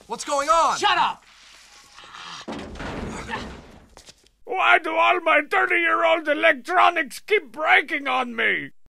What's going on? Shut up! Why do all my 30-year-old electronics keep breaking on me?